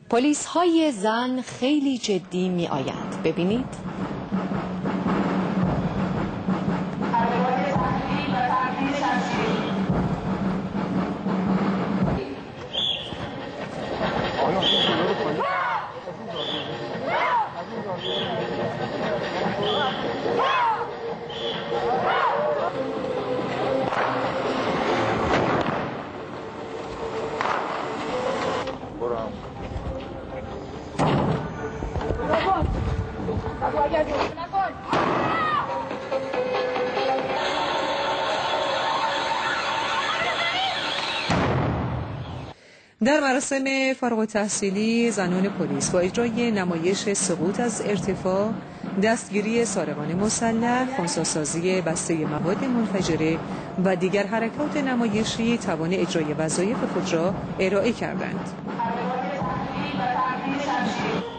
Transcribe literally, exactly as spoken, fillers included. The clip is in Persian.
پلیس های زن خیلی جدی می آیند. ببینید. در مراسم فارغ التحصیلی زنان پلیس با اجرای نمایش سقوط از ارتفاع، دستگیری سارقان مسلح، خنثی‌سازی بسته مواد منفجره و دیگر حرکات نمایشی توان اجرای وظایف خود را ارائه کردند.